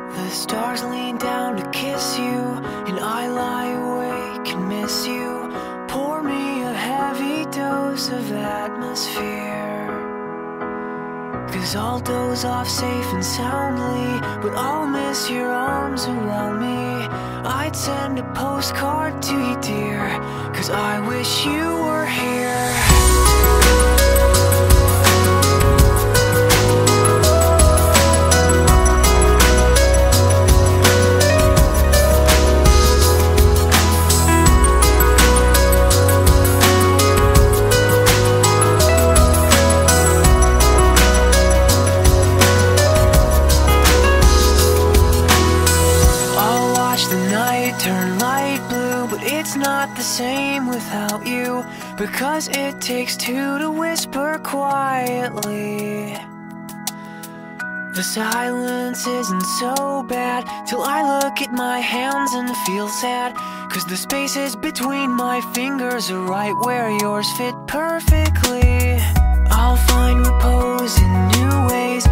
The stars lean down to kiss you, and I lie awake and miss you. Pour me a heavy dose of atmosphere, 'cause I'll doze off safe and soundly, but I'll miss your arms around me. I'd send a postcard to you, dear, 'cause I wish you were here. Turn light blue, but it's not the same without you, because it takes two to whisper quietly. The silence isn't so bad till I look at my hands and feel sad, 'cause the spaces between my fingers are right where yours fit perfectly. I'll find repose in new ways,